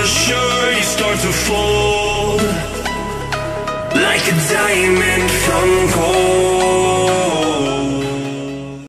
sure you start to fold like a diamond from gold.